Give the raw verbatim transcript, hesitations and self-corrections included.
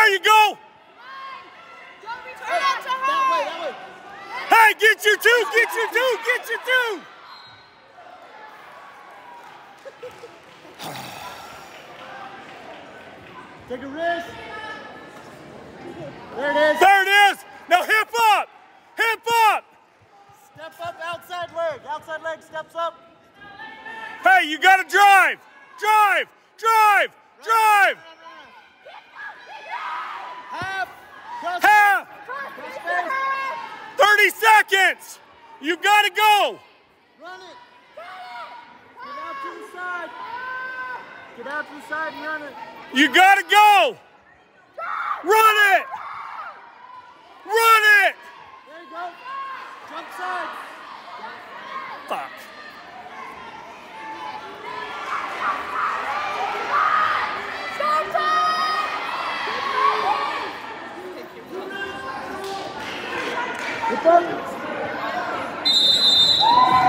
There you go. Hey, that way, that way. Hey, get you two, get you two, get you two. Take a risk. There it is. There it is. Now hip up. Hip up. Step up, outside leg. Outside leg steps up. Hey, you got to drive. Drive. Drive. Drive. Half. Cross Half. Cross face. thirty seconds. You got to go. Run it. Get out to the side. Get out to the side and run it. You got to go. Run it. Run it. There you go. Jump side. Fuck. Get up.